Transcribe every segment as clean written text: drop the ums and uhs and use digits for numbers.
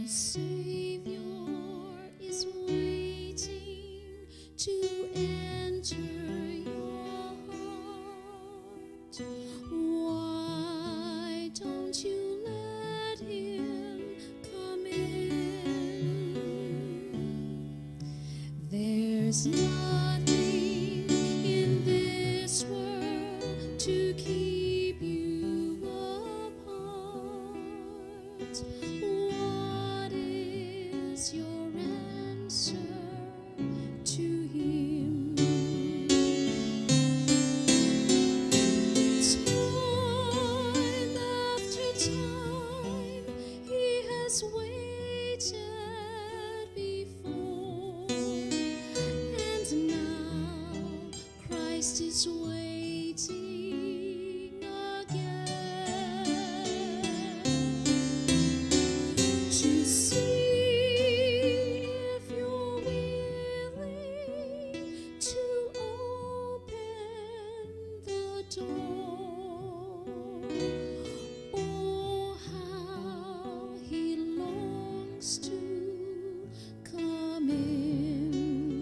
Saviour is waiting to enter your heart. Why don't you let him come in? There's nothing in this world to keep you apart. What is your answer to him? Time after time he has waited before, and now Christ is waiting again to see if you're willing to open the door. Oh, how he longs to come in.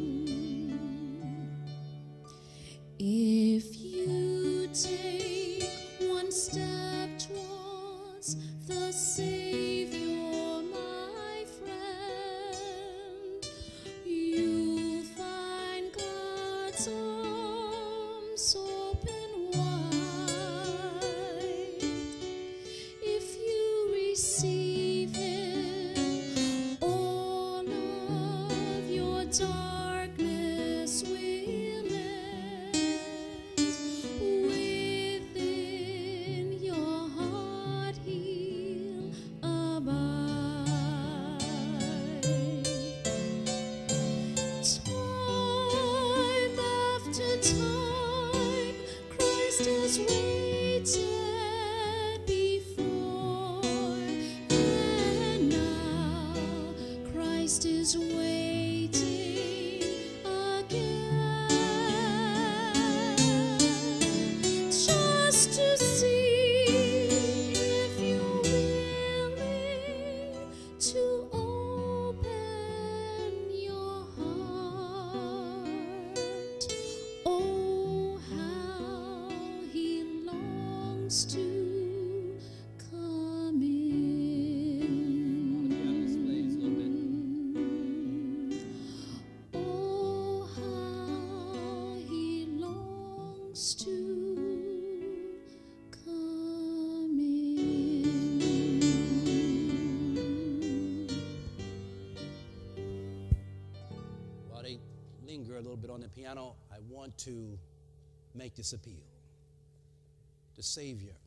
If you take one step towards the Savior, my friend, you'll find God's arms open wide. If you receive him, all of your darkness will end. Within your heart he'll abide. Time after time Christ has waited before, and now Christ is waiting again, just to see if you're willing to open your heart. Oh, how he longs to come in. Oh, how he longs to come in. While they linger a little bit on the piano, I want to make this appeal. The Savior